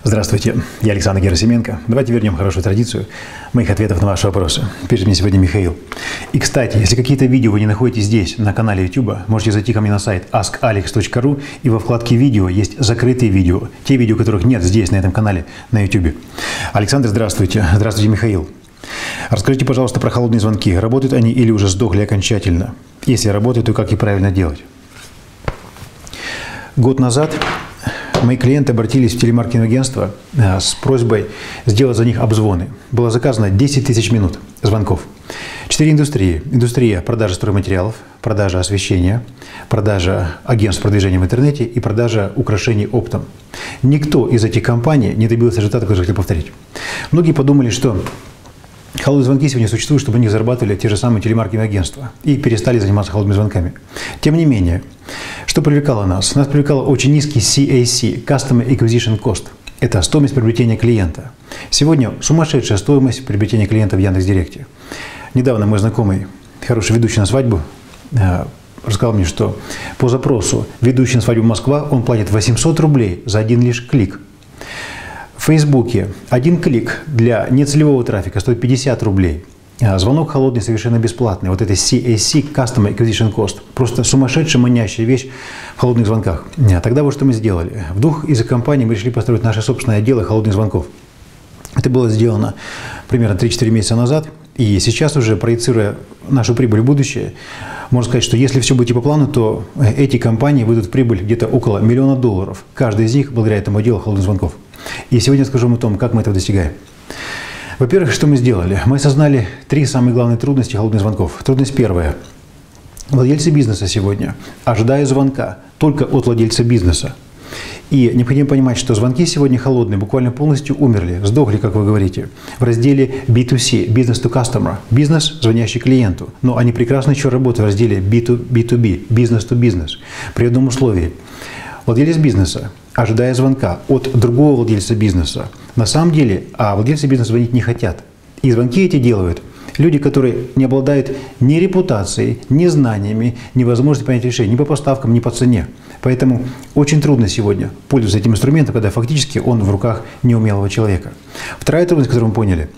Здравствуйте, я Александр Герасименко. Давайте вернем хорошую традицию моих ответов на ваши вопросы. Перед нами сегодня Михаил. И, кстати, если какие-то видео вы не находите здесь, на канале YouTube, можете зайти ко мне на сайт askalex.ru, и во вкладке «Видео» есть закрытые видео, те видео, которых нет здесь, на этом канале, на YouTube. Александр, здравствуйте. Здравствуйте, Михаил. Расскажите, пожалуйста, про холодные звонки. Работают они или уже сдохли окончательно? Если работают, то как и правильно делать? Год назад мои клиенты обратились в телемаркетинг-агентство с просьбой сделать за них обзвоны. Было заказано 10 тысяч минут звонков. 4 индустрии. Индустрия продажи стройматериалов, продажа освещения, продажа агентств продвижения в интернете и продажа украшений оптом. Никто из этих компаний не добился результата, который хотел повторить. Многие подумали, что холодные звонки сегодня существуют, чтобы они зарабатывали те же самые телемаркетинг-агентства и перестали заниматься холодными звонками. Тем не менее, что привлекало нас? Нас привлекало очень низкий CAC, Customer Acquisition Cost. Это стоимость приобретения клиента. Сегодня сумасшедшая стоимость приобретения клиента в Яндекс.Директе. Недавно мой знакомый, хороший ведущий на свадьбу, рассказал мне, что по запросу ведущий на свадьбу Москва, он платит 800 рублей за один лишь клик. В Фейсбуке один клик для нецелевого трафика стоит 50 рублей. Звонок холодный совершенно бесплатный. Вот это CAC, Customer Acquisition Cost. Просто сумасшедшая, манящая вещь в холодных звонках. Тогда вот что мы сделали. В двух из компаний мы решили построить наше собственное отдело холодных звонков. Это было сделано примерно 3-4 месяца назад. И сейчас уже, проецируя нашу прибыль в будущее, можно сказать, что если все будет по плану, то эти компании выйдут в прибыль где-то около $1 миллиона. Каждый из них благодаря этому отделу холодных звонков. И сегодня скажу вам о том, как мы этого достигаем. Во-первых, что мы сделали? Мы осознали 3 самые главные трудности холодных звонков. Трудность первая. Владельцы бизнеса сегодня ожидают звонка только от владельца бизнеса. И необходимо понимать, что звонки сегодня холодные, буквально полностью умерли, сдохли, как вы говорите, в разделе B2C, Business to Customer, бизнес, звонящий клиенту. Но они прекрасно еще работают в разделе B2B, Business to Business, при одном условии. Владелец бизнеса, ожидая звонка от другого владельца бизнеса, на самом деле владельцы бизнеса звонить не хотят. И звонки эти делают люди, которые не обладают ни репутацией, ни знаниями, ни возможностью принять решение ни по поставкам, ни по цене. Поэтому очень трудно сегодня пользоваться этим инструментом, когда фактически он в руках неумелого человека. Вторая трудность, которую мы поняли,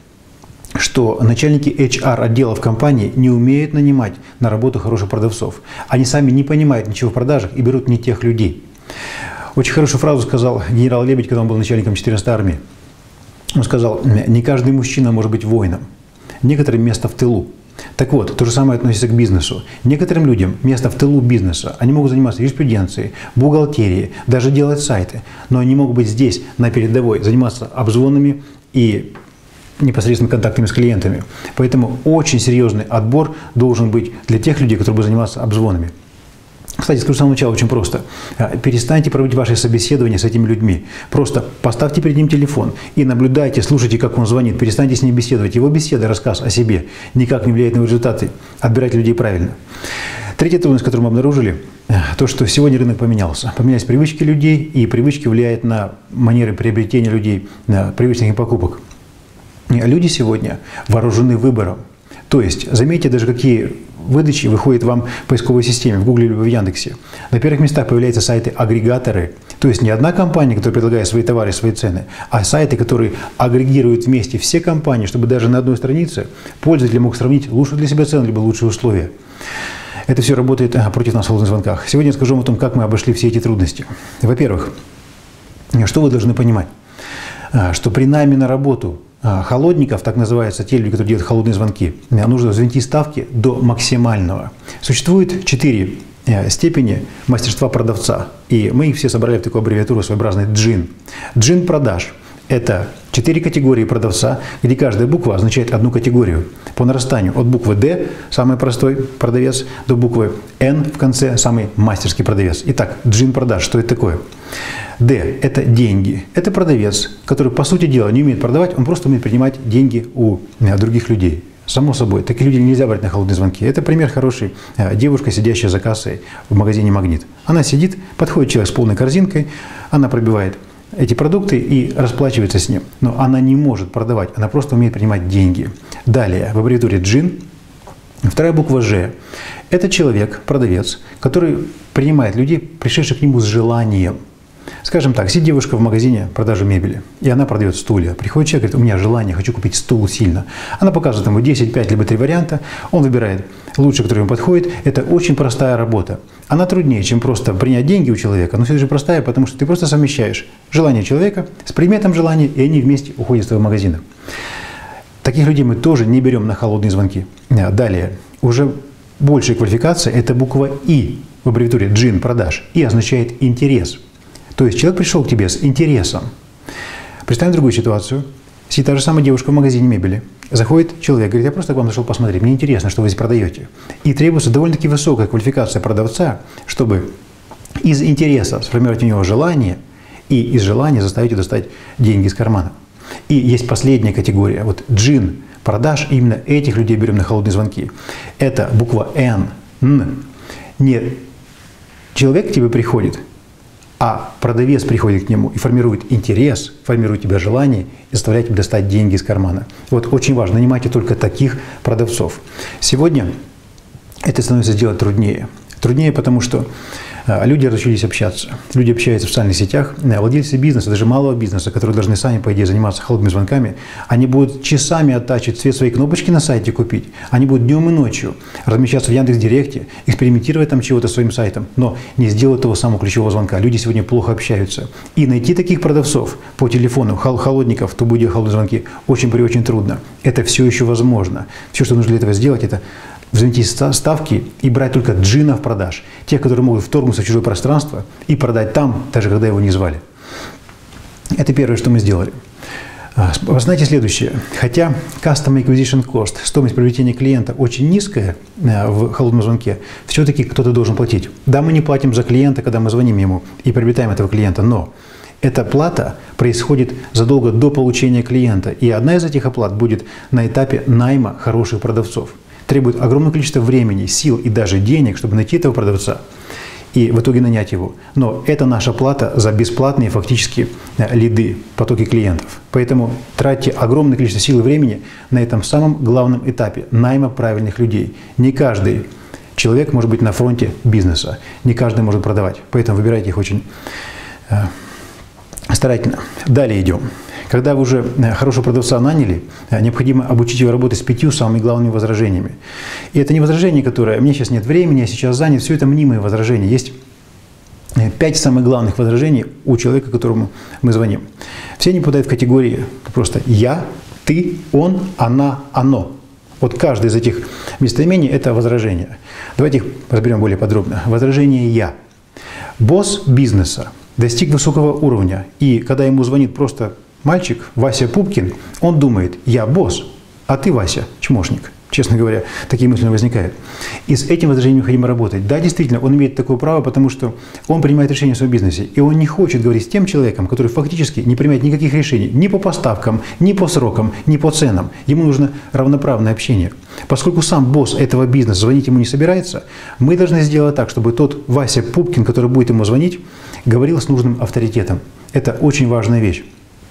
что начальники HR-отделов компании не умеют нанимать на работу хороших продавцов. Они сами не понимают ничего в продажах и берут не тех людей. Очень хорошую фразу сказал генерал Лебедь, когда он был начальником 14-й армии. Он сказал: не каждый мужчина может быть воином. Некоторым место в тылу. Так вот, то же самое относится к бизнесу. Некоторым людям место в тылу бизнеса. Они могут заниматься юриспруденцией, бухгалтерией, даже делать сайты. Но они могут быть здесь, на передовой, заниматься обзвонами и непосредственно контактами с клиентами. Поэтому очень серьезный отбор должен быть для тех людей, которые будут заниматься обзвонами. Кстати, скажу с самого начала очень просто. Перестаньте проводить ваши собеседования с этими людьми. Просто поставьте перед ним телефон и наблюдайте, слушайте, как он звонит. Перестаньте с ним беседовать. Его беседа, рассказ о себе никак не влияет на результаты. Отбирайте людей правильно. Третья трудность, которую мы обнаружили, то, что сегодня рынок поменялся. Поменялись привычки людей, и привычки влияют на манеры приобретения людей, на привычных им покупок. Люди сегодня вооружены выбором. То есть, заметьте, даже какие выдачи выходят вам в поисковой системе, в Гугле или в Яндексе. На первых местах появляются сайты-агрегаторы. То есть не одна компания, которая предлагает свои товары, свои цены, а сайты, которые агрегируют вместе все компании, чтобы даже на одной странице пользователь мог сравнить лучшую для себя цену, либо лучшие условия. Это все работает против нас в холодных звонках. Сегодня я скажу вам о том, как мы обошли все эти трудности. Во-первых, что вы должны понимать? Что при найме на работу холодников, так называются те люди, которые делают холодные звонки, нужно взвинтить ставки до максимального. Существует 4 степени мастерства продавца, и мы их все собрали в такую аббревиатуру своеобразный джин. Джин продаж – это 4 категории продавца, где каждая буква означает одну категорию. По нарастанию от буквы D – самый простой продавец, до буквы N в конце – самый мастерский продавец. Итак, джин продаж, что это такое? D – это деньги. Это продавец, который, по сути дела, не умеет продавать, он просто умеет принимать деньги у других людей. Само собой, таких людей нельзя брать на холодные звонки. Это пример хороший. Девушка, сидящая за кассой в магазине «Магнит». Она сидит, подходит человек с полной корзинкой, она пробивает эти продукты и расплачивается с ним. Но она не может продавать, она просто умеет принимать деньги. Далее, в аббревиатуре джин, вторая буква «Ж». Это человек, продавец, который принимает людей, пришедших к нему с желанием. Скажем так, сидит девушка в магазине продажи мебели, и она продает стулья. Приходит человек, говорит, у меня желание, хочу купить стул сильно. Она показывает ему 10, 5, либо 3 варианта, он выбирает лучший, который ему подходит. Это очень простая работа. Она труднее, чем просто принять деньги у человека, но все же простая, потому что ты просто совмещаешь желание человека с предметом желания, и они вместе уходят из твоего магазина. Таких людей мы тоже не берем на холодные звонки. Далее, уже большая квалификация – это буква «И» в аббревиатуре «Джин» продаж. «И» означает «интерес». То есть человек пришел к тебе с интересом. Представим другую ситуацию. Сидит та же самая девушка в магазине мебели. Заходит человек, говорит, я просто к вам зашел посмотреть, мне интересно, что вы здесь продаете. И требуется довольно-таки высокая квалификация продавца, чтобы из интереса сформировать у него желание и из желания заставить его достать деньги из кармана. И есть последняя категория. Вот джин продаж, именно этих людей берем на холодные звонки. Это буква «Н». Не человек к тебе приходит, а продавец приходит к нему и формирует интерес, формирует тебе желание и заставляет тебя достать деньги из кармана. Вот очень важно, нанимайте только таких продавцов. Сегодня это становится сделать труднее. Труднее, потому что люди разучились общаться. Люди общаются в социальных сетях. Владельцы бизнеса, даже малого бизнеса, которые должны сами, по идее, заниматься холодными звонками, они будут часами оттачивать цвет своей кнопочки на сайте купить. Они будут днем и ночью размещаться в Яндекс.Директе, экспериментировать там чего-то своим сайтом, но не сделать того самого ключевого звонка. Люди сегодня плохо общаются. И найти таких продавцов по телефону, холодников, кто будет делать холодные звонки, очень трудно. Это все еще возможно. Все, что нужно для этого сделать, это взвинтить ставки и брать только джинов продаж. Тех, которые могут вторгнуться в чужое пространство и продать там, даже когда его не звали. Это первое, что мы сделали. Вы знаете следующее. Хотя Custom Acquisition Cost, стоимость привлечения клиента, очень низкая в холодном звонке, все-таки кто-то должен платить. Да, мы не платим за клиента, когда мы звоним ему и приобретаем этого клиента, но эта плата происходит задолго до получения клиента. И одна из этих оплат будет на этапе найма хороших продавцов. Требует огромное количество времени, сил и даже денег, чтобы найти этого продавца и в итоге нанять его. Но это наша плата за бесплатные фактически лиды, потоки клиентов. Поэтому тратьте огромное количество сил и времени на этом самом главном этапе найма правильных людей. Не каждый человек может быть на фронте бизнеса, не каждый может продавать. Поэтому выбирайте их очень старательно. Далее идем. Когда вы уже хорошего продавца наняли, необходимо обучить его работать с 5 самыми главными возражениями. И это не возражение, которое «мне сейчас нет времени, я сейчас занят», все это мнимые возражения. Есть 5 самых главных возражений у человека, которому мы звоним. Все они попадают в категории просто «я», «ты», «он», «она», «оно». Вот каждое из этих местоимений – это возражение. Давайте их разберем более подробно. Возражение «я». Босс бизнеса достиг высокого уровня, и когда ему звонит просто мальчик Вася Пупкин, он думает, я босс, а ты, Вася, чмошник. Честно говоря, такие мысли возникают. И с этим возражением необходимо работать. Да, действительно, он имеет такое право, потому что он принимает решения в своем бизнесе. И он не хочет говорить с тем человеком, который фактически не принимает никаких решений ни по поставкам, ни по срокам, ни по ценам. Ему нужно равноправное общение. Поскольку сам босс этого бизнеса звонить ему не собирается, мы должны сделать так, чтобы тот Вася Пупкин, который будет ему звонить, говорил с нужным авторитетом. Это очень важная вещь.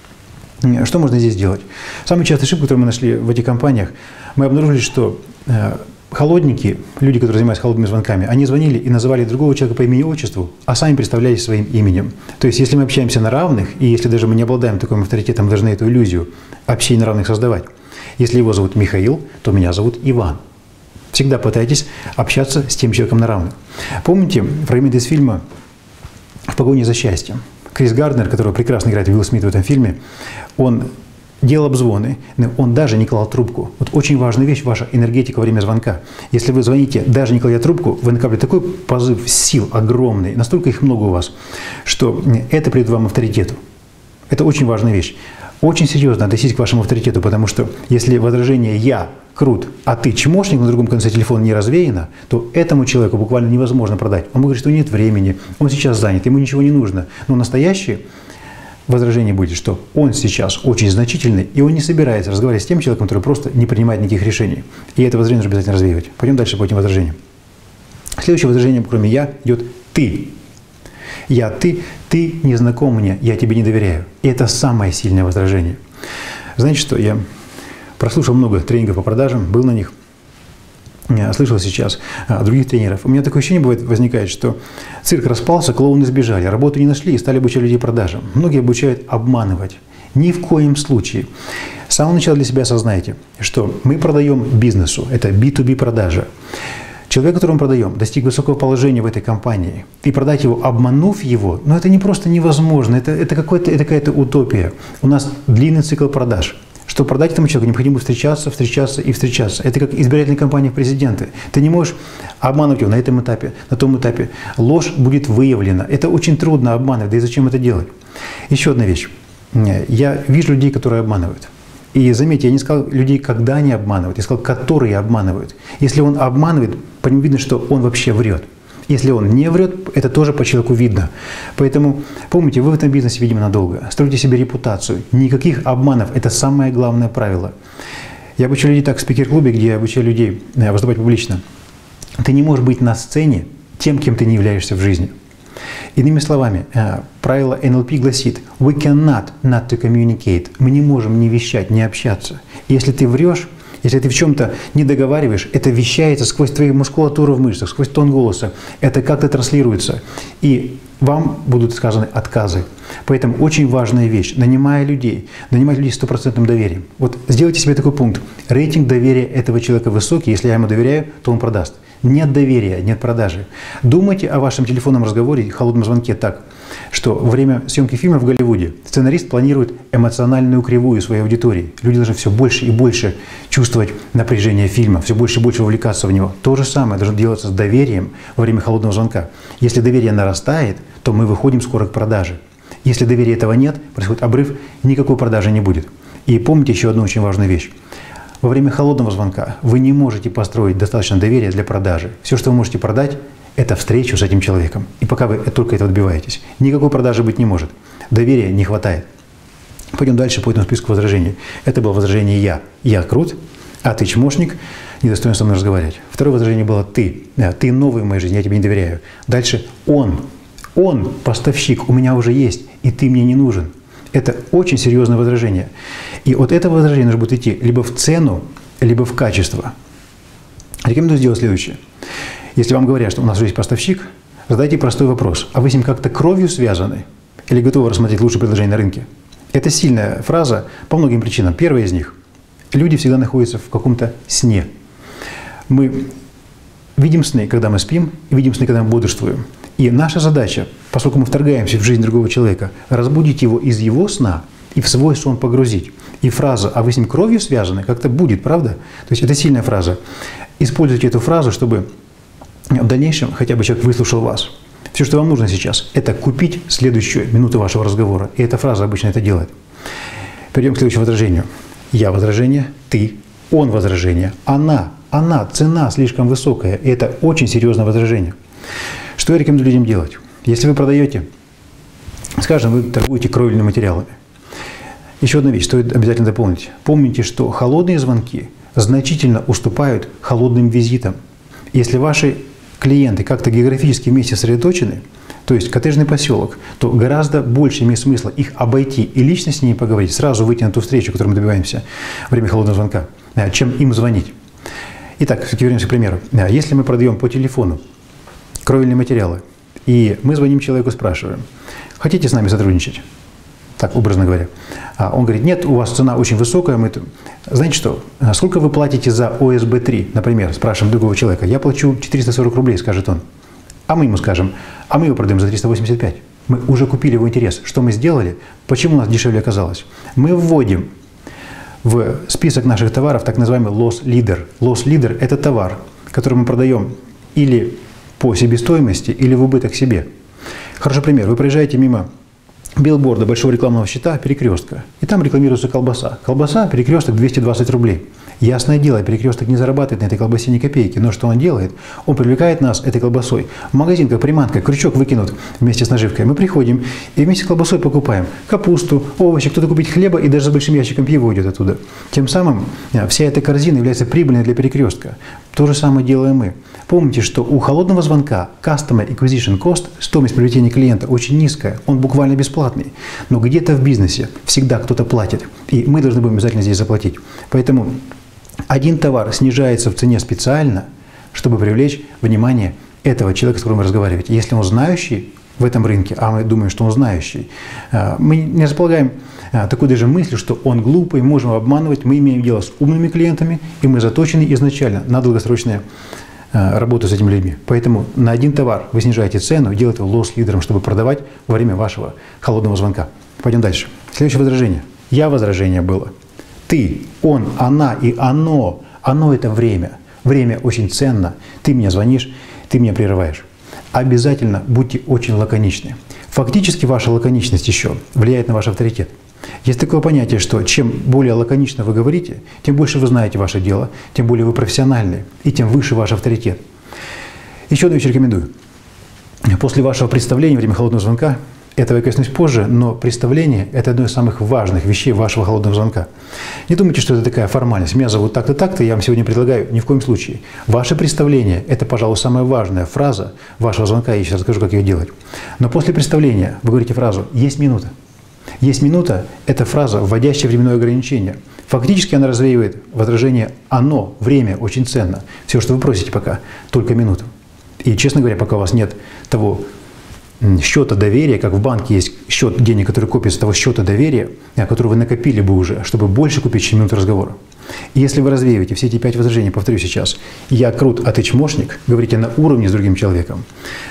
Что можно здесь сделать? Самая частая ошибка, которую мы нашли в этих компаниях, мы обнаружили, что холодники, люди, которые занимаются холодными звонками, они звонили и называли другого человека по имени и отчеству, а сами представлялись своим именем. То есть, если мы общаемся на равных, и если даже мы не обладаем таким авторитетом, мы должны эту иллюзию общения на равных создавать. Если его зовут Михаил, то меня зовут Иван. Всегда пытайтесь общаться с тем человеком на равных. Помните фрагмент из фильма «В погоне за счастьем»? Крис Гарднер, которого прекрасно играет Уилл Смит в этом фильме, он делал обзвоны, но он даже не клал трубку. Вот очень важная вещь – ваша энергетика во время звонка. Если вы звоните, даже не кладя трубку, вы накапливаете такой позыв сил огромный, настолько их много у вас, что это придает вам авторитету. Это очень важная вещь. Очень серьезно относитесь к вашему авторитету, потому что если возражение «я» крут, а ты чмошник на другом конце телефона не развеяно, то этому человеку буквально невозможно продать. Он говорит, что нет времени, он сейчас занят, ему ничего не нужно. Но настоящее возражение будет, что он сейчас очень значительный, и он не собирается разговаривать с тем человеком, который просто не принимает никаких решений. И это возражение нужно обязательно развеивать. Пойдем дальше по этим возражениям. Следующее возражение, кроме «я», идет «ты». «Я», ты не знаком мне, я тебе не доверяю. И это самое сильное возражение. Знаете что, я прослушал много тренингов по продажам, был на них. слышал сейчас других тренеров, у меня такое ощущение возникает, что цирк распался, клоуны сбежали, работу не нашли и стали обучать людей продажам. Многие обучают обманывать. Ни в коем случае. С самого начала для себя осознайте, что мы продаем бизнесу, это B2B продажа. Человек, которому мы продаем, достиг высокого положения в этой компании, и продать его, обманув его, ну это не просто невозможно, это какая-то утопия. У нас длинный цикл продаж. Чтобы продать этому человеку, необходимо встречаться, встречаться и встречаться. Это как избирательная кампания в президенты. Ты не можешь обманывать его на этом этапе, на том этапе. Ложь будет выявлена. Это очень трудно обманывать, да и зачем это делать? Еще одна вещь. Я вижу людей, которые обманывают. И заметьте, я не сказал людей, когда они обманывают, я сказал, которые обманывают. Если он обманывает, по нему видно, что он вообще врет. Если он не врет, это тоже по человеку видно. Поэтому помните, вы в этом бизнесе, видимо, надолго. Стройте себе репутацию. Никаких обманов. Это самое главное правило. Я обучаю людей так в спикер-клубе, где я обучаю людей выступать публично. Ты не можешь быть на сцене тем, кем ты не являешься в жизни. Иными словами, правило NLP гласит «We cannot not to communicate». Мы не можем не вещать, не общаться. Если ты врешь, если ты в чем-то не договариваешь, это вещается сквозь твою мускулатуру в мышцах, сквозь тон голоса. Это как-то транслируется. И вам будут сказаны отказы. Поэтому очень важная вещь. Нанимая людей с 100% доверием. Вот сделайте себе такой пункт. Рейтинг доверия этого человека высокий. Если я ему доверяю, то он продаст. Нет доверия, нет продажи. Думайте о вашем телефонном разговоре, холодном звонке так, что во время съемки фильма в Голливуде сценарист планирует эмоциональную кривую своей аудитории. Люди должны все больше и больше чувствовать напряжение фильма, все больше и больше вовлекаться в него. То же самое должно делаться с доверием во время холодного звонка. Если доверие нарастает, то мы выходим скоро к продаже. Если доверия этого нет, происходит обрыв, никакой продажи не будет. И помните еще одну очень важную вещь. Во время холодного звонка вы не можете построить достаточно доверия для продажи. Все, что вы можете продать, это встречу с этим человеком. И пока вы только этого добиваетесь, никакой продажи быть не может. Доверия не хватает. Пойдем дальше по этому списку возражений. Это было возражение «я». Я крут, а ты чмошник, недостоин со мной разговаривать. Второе возражение было «ты». Ты новый в моей жизни, я тебе не доверяю. Дальше «он». Он поставщик, у меня уже есть, и ты мне не нужен. Это очень серьезное возражение. И от этого возражения нужно будет идти либо в цену, либо в качество. Рекомендую сделать следующее. Если вам говорят, что у нас уже есть поставщик, задайте простой вопрос. А вы с ним как-то кровью связаны? Или готовы рассмотреть лучшее предложение на рынке? Это сильная фраза по многим причинам. Первая из них. Люди всегда находятся в каком-то сне. Мы видим сны, когда мы спим, и видим сны, когда мы бодрствуем. И наша задача, поскольку мы вторгаемся в жизнь другого человека, разбудить его из его сна и в свой сон погрузить. И фраза «а вы с ним кровью связаны» как-то будет, правда? То есть это сильная фраза. Используйте эту фразу, чтобы в дальнейшем хотя бы человек выслушал вас. Все, что вам нужно сейчас, это купить следующую минуту вашего разговора. И эта фраза обычно это делает. Перейдем к следующему возражению. Я возражение, ты, он возражение, она, цена слишком высокая. И это очень серьезное возражение. Что я рекомендую людям делать? Если вы продаете, скажем, вы торгуете кровельными материалами. Еще одна вещь, стоит обязательно дополнить. Помните, что холодные звонки значительно уступают холодным визитам. Если ваши клиенты как-то географически вместе сосредоточены, то есть коттеджный поселок, то гораздо больше имеет смысла их обойти и лично с ними поговорить, сразу выйти на ту встречу, которую мы добиваемся во время холодного звонка, чем им звонить. Итак, все-таки вернемся к примеру. Если мы продаем по телефону кровельные материалы, и мы звоним человеку, спрашиваем, хотите с нами сотрудничать? Так, образно говоря. Он говорит, нет, у вас цена очень высокая. Знаете что, сколько вы платите за ОСБ-3, например, спрашиваем другого человека. Я плачу 440 рублей, скажет он. А мы ему скажем, а мы его продаем за 385. Мы уже купили его интерес. Что мы сделали? Почему у нас дешевле оказалось? Мы вводим в список наших товаров так называемый loss leader. Loss leader – это товар, который мы продаем или по себестоимости, или в убыток себе. Хороший пример. Вы проезжаете мимо билборда, большого рекламного щита, перекрестка. И там рекламируется колбаса. Колбаса, перекресток 220 рублей. Ясное дело, перекресток не зарабатывает на этой колбасе ни копейки. Но что он делает? Он привлекает нас этой колбасой. В магазин, как приманка, крючок выкинут вместе с наживкой. Мы приходим и вместе с колбасой покупаем капусту, овощи, кто-то купить хлеба и даже с большим ящиком пива уйдет оттуда. Тем самым вся эта корзина является прибыльной для перекрестка. То же самое делаем мы. Помните, что у холодного звонка Customer Acquisition Cost, стоимость привлечения клиента, очень низкая. Он буквально бесплатный. Но где-то в бизнесе всегда кто-то платит. И мы должны будем обязательно здесь заплатить. Поэтому один товар снижается в цене специально, чтобы привлечь внимание этого человека, с которым вы разговариваете. Если он знающий в этом рынке, а мы думаем, что он знающий, мы не располагаем такой даже мыслью, что он глупый, можем обманывать. Мы имеем дело с умными клиентами, и мы заточены изначально на долгосрочную работу с этими людьми. Поэтому на один товар вы снижаете цену, делаете его лосс-лидером, чтобы продавать во время вашего холодного звонка. Пойдем дальше. Следующее возражение. Возражение было. Ты, он, она и оно. Оно – это время. Время очень ценно. Ты мне звонишь, ты меня прерываешь. Обязательно будьте очень лаконичны. Фактически ваша лаконичность еще влияет на ваш авторитет. Есть такое понятие, что чем более лаконично вы говорите, тем больше вы знаете ваше дело, тем более вы профессиональны, и тем выше ваш авторитет. Еще одну вещь рекомендую. После вашего представления во время холодного звонка, этого я коснусь позже, но представление – это одно из самых важных вещей вашего холодного звонка. Не думайте, что это такая формальность. Меня зовут так-то, так-то, я вам сегодня предлагаю. Ни в коем случае. Ваше представление – это, пожалуй, самая важная фраза вашего звонка. Я сейчас расскажу, как ее делать. Но после представления вы говорите фразу «есть минута». «Есть минута» – это фраза, вводящая временное ограничение. Фактически она развеивает возражение «оно», время очень ценно. Все, что вы просите пока, только минуту. И, честно говоря, пока у вас нет того счета доверия, как в банке есть счет денег, который копится с того счета доверия, который вы накопили бы уже, чтобы больше купить, чем минуту разговора. И если вы развеиваете все эти 5 возражений, повторю сейчас, «я крут, а ты чмошник», говорите на уровне с другим человеком,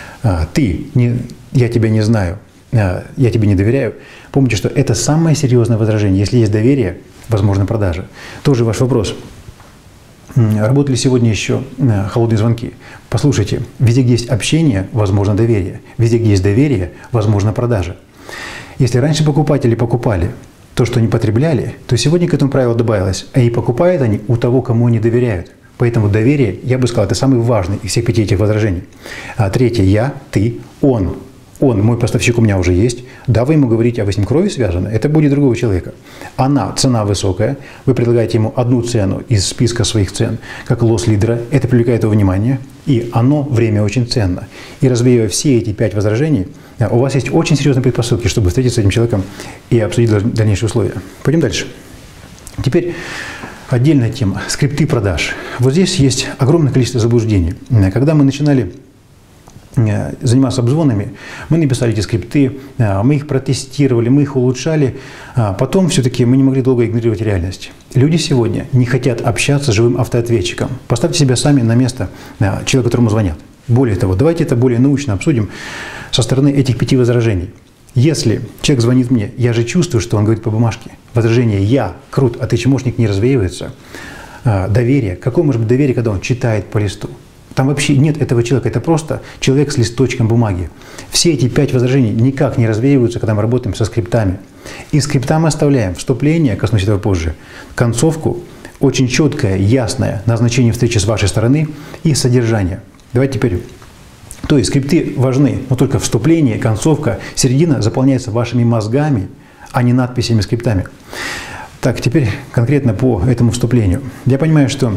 «я тебя не знаю», «я тебе не доверяю», помните, что это самое серьезное возражение. Если есть доверие, возможно продажа. Тоже ваш вопрос. Работали сегодня еще холодные звонки. Послушайте, везде, где есть общение, возможно доверие. Везде, где есть доверие, возможно продажа. Если раньше покупатели покупали то, что они потребляли, то сегодня к этому правилу добавилось, а и покупают они у того, кому они доверяют. Поэтому доверие, я бы сказал, это самый важный из всех 5 этих возражений. Третье – я, ты, он. Он, мой поставщик у меня уже есть. Да, вы ему говорите, а вы с ним кровью связаны, это будет другого человека. Она, цена высокая, вы предлагаете ему одну цену из списка своих цен, как лосс-лидера, это привлекает его внимание, и оно, время очень ценно. И развеивая все эти 5 возражений, у вас есть очень серьезные предпосылки, чтобы встретиться с этим человеком и обсудить дальнейшие условия. Пойдем дальше. Теперь отдельная тема – скрипты продаж. Вот здесь есть огромное количество заблуждений. Когда мы начинали заниматься обзвонами, мы написали эти скрипты, мы их протестировали, мы их улучшали, потом все-таки мы не могли долго игнорировать реальность. Люди сегодня не хотят общаться с живым автоответчиком. Поставьте себя сами на место человека, которому звонят. Более того, давайте это более научно обсудим со стороны этих 5 возражений. Если человек звонит мне, я же чувствую, что он говорит по бумажке. Возражение «я крут, а ты чмошник» не развеивается. Доверие. Какое может быть доверие, когда он читает по листу? Там вообще нет этого человека, это просто человек с листочком бумаги. Все эти 5 возражений никак не развеиваются, когда мы работаем со скриптами. И скрипта мы оставляем вступление, коснусь этого позже, концовку, очень четкое, ясное назначение встречи с вашей стороны и содержание. Давайте теперь. То есть скрипты важны, но только вступление, концовка, середина заполняется вашими мозгами, а не надписями, скриптами. Так, теперь конкретно по этому вступлению. Я понимаю, что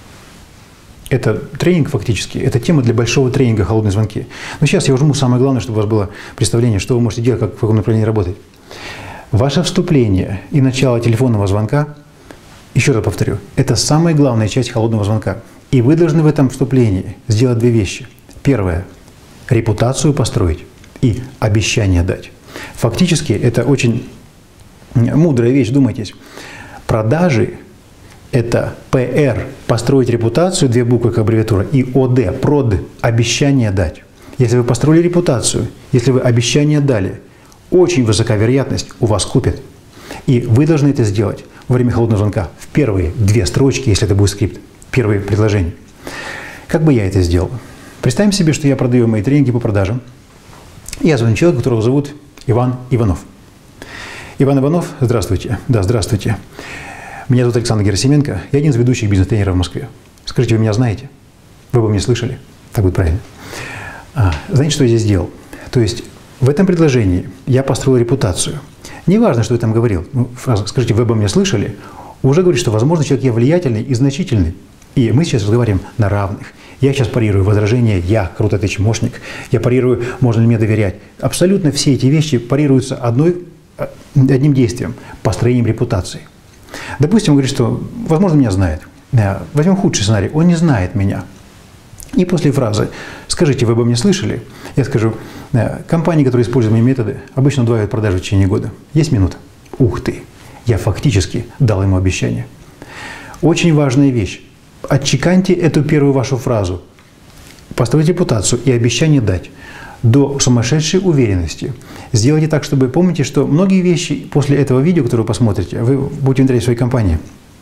это тренинг фактически, это тема для большого тренинга «Холодные звонки». Но сейчас я ужму самое главное, чтобы у вас было представление, что вы можете делать, как в каком направлении работать. Ваше вступление и начало телефонного звонка, еще раз повторю, это самая главная часть холодного звонка. И вы должны в этом вступлении сделать 2 вещи. Первое – репутацию построить и обещание дать. Фактически это очень мудрая вещь, думайтесь. Продажи – это ПР, построить репутацию, 2 буквы как аббревиатура, и ОД, прод, обещание дать. Если вы построили репутацию, если вы обещание дали, очень высока вероятность, у вас купят. И вы должны это сделать во время холодного звонка в первые 2 строчки, если это будет скрипт, первые предложения. Как бы я это сделал? Представим себе, что я продаю мои тренинги по продажам. Я звоню человеку, которого зовут Иван Иванов. Иван Иванов, здравствуйте. Да, здравствуйте. Меня зовут Александр Герасименко, я один из ведущих бизнес-тренеров в Москве. Скажите, вы меня знаете? Вы обо мне слышали? Так будет правильно. Знаете, что я здесь сделал? То есть в этом предложении я построил репутацию. Не важно, что я там говорил. Фраза «скажите, вы обо мне слышали?» уже говорит, что, возможно, человек я влиятельный и значительный. И мы сейчас разговариваем на равных. Я сейчас парирую возражение «я крут, а ты чмошник». Я парирую «можно ли мне доверять». Абсолютно все эти вещи парируются одним действием – построением репутации. Допустим, он говорит, что, возможно, меня знает. Возьмем худший сценарий. Он не знает меня. И после фразы «Скажите, вы обо мне слышали?» я скажу: компании, которые используют мои методы, обычно удваивают продажи в течение года. Есть минута? Ух ты! Я фактически дал ему обещание. Очень важная вещь. Отчеканьте эту первую вашу фразу. Постройте репутацию и обещание дать до сумасшедшей уверенности. Сделайте так, чтобы... Помните, что многие вещи после этого видео, которое вы посмотрите, вы будете внедрять в своей компании,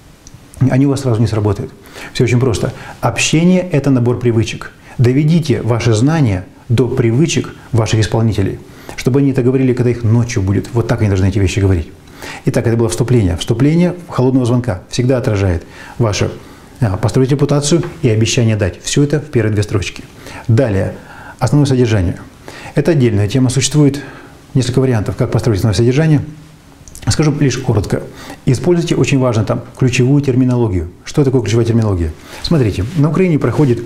они у вас сразу не сработают. Все очень просто. Общение – это набор привычек. Доведите ваши знания до привычек ваших исполнителей, чтобы они это говорили, когда их ночью будет. Вот так они должны эти вещи говорить. Итак, это было вступление. Вступление холодного звонка всегда отражает ваше построить репутацию и обещание дать. Все это в первые две строчки. Далее, основное содержание. Это отдельная тема. Существует несколько вариантов, как построить основное содержание. Скажу лишь коротко. Используйте, очень важно, там ключевую терминологию. Что такое ключевая терминология? Смотрите, на Украине проходит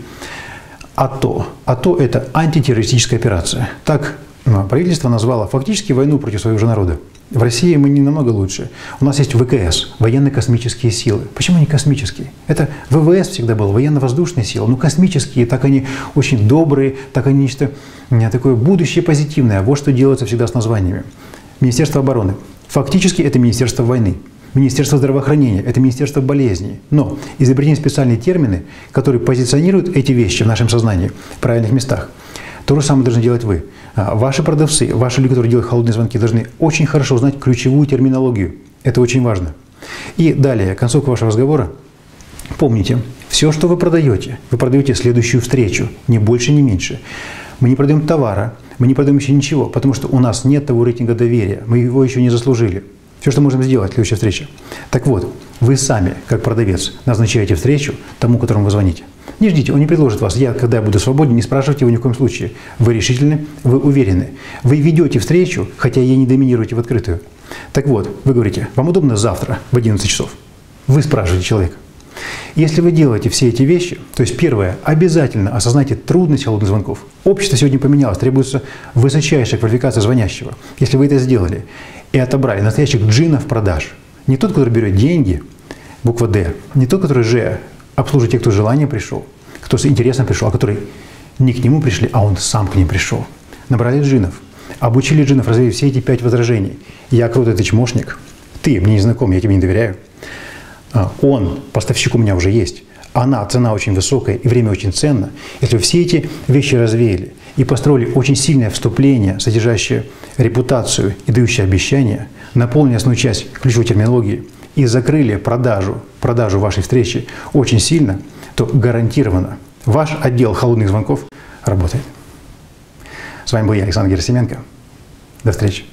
АТО. АТО – это антитеррористическая операция. Так правительство назвало фактически войну против своего же народа. В России мы не намного лучше. У нас есть ВКС, военно-космические силы. Почему они космические? Это ВВС всегда был, военно-воздушные силы. Но космические, так они очень добрые, так они нечто такое будущее позитивное. Вот что делается всегда с названиями. Министерство обороны. Фактически это Министерство войны. Министерство здравоохранения – это Министерство болезней. Но изобретены специальные термины, которые позиционируют эти вещи в нашем сознании в правильных местах. То же самое должны делать вы. Ваши продавцы, ваши люди, которые делают холодные звонки, должны очень хорошо знать ключевую терминологию. Это очень важно. И далее, концовка вашего разговора. Помните, все, что вы продаете следующую встречу, ни больше, ни меньше. Мы не продаем товара, мы не продаем еще ничего, потому что у нас нет того рейтинга доверия, мы его еще не заслужили. Все, что можем сделать, следующая встреча. Так вот, вы сами, как продавец, назначаете встречу тому, которому вы звоните. Не ждите, он не предложит вас. Когда я буду свободен, не спрашивайте его ни в коем случае. Вы решительны, вы уверены. Вы ведете встречу, хотя ей не доминируете в открытую. Так вот, вы говорите: вам удобно завтра в 11 часов? Вы спрашиваете человека. Если вы делаете все эти вещи, то есть первое, обязательно осознайте трудность холодных звонков. Общество сегодня поменялось, требуется высочайшая квалификация звонящего. Если вы это сделали и отобрали настоящих джинов продаж, не тот, который берет деньги, буква «Д», не тот, который «Ж», обслуживает тех, кто с желанием пришел, кто с интересом пришел, а который не к нему пришли, а он сам к ним пришел. Набрали джинов, обучили джинов, развили все эти 5 возражений. Я крутой, ты чмошник, ты мне не знаком, я тебе не доверяю. Он, поставщик у меня уже есть, она, цена очень высокая и время очень ценно. Если вы все эти вещи развеяли и построили очень сильное вступление, содержащее репутацию и дающее обещания, наполнили основную часть ключевой терминологии и закрыли продажу вашей встречи очень сильно, то гарантированно ваш отдел холодных звонков работает. С вами был я, Александр Герасименко. До встречи.